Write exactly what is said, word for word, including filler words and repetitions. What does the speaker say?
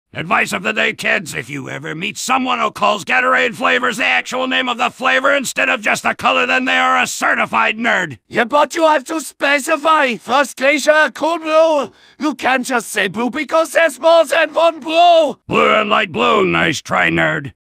Advice of the day, kids. If you ever meet someone who calls Gatorade flavors the actual name of the flavor instead of just the color, then they are a certified nerd. Yeah, but you have to specify. First glacier, cool blue. You can't just say blue because there's more than one blue. Blue and light blue. Nice try, nerd.